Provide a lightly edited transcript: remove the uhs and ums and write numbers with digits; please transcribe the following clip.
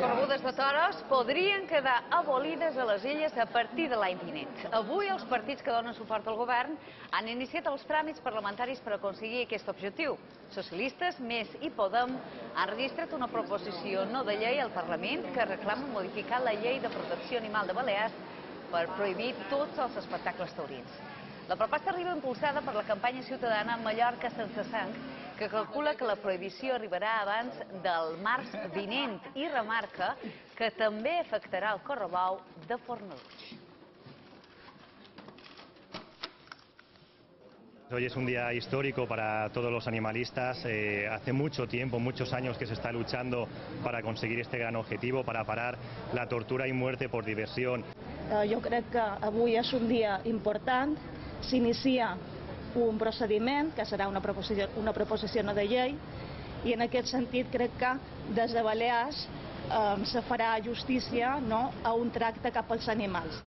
corregudes de toros podrien quedar abolides a les Illes a partir de l'any vinent. Avui els partits que donen suport al govern han iniciat els tràmits parlamentaris per aconseguir aquest objectiu. Socialistes, Més i Podem han registrat una proposició no de llei al Parlament que reclama modificar la llei de protecció animal de Balears per prohibir tots els espectacles taurins. La proposta arriba impulsada per la campanya ciutadana Mallorca sense sang, que calcula que la prohibició arribarà abans del març vinent i remarca que també afectarà el correbou de Fornalutx. Hoy es un día histórico para todos los animalistas. Hace mucho tiempo, muchos años que se está luchando para conseguir este gran objetivo, para parar la tortura y muerte por diversión. Jo crec que avui és un dia important. S'inicia un procediment que serà una proposició no de llei i en aquest sentit crec que des de Balears se farà justícia a un tracte cap als animals.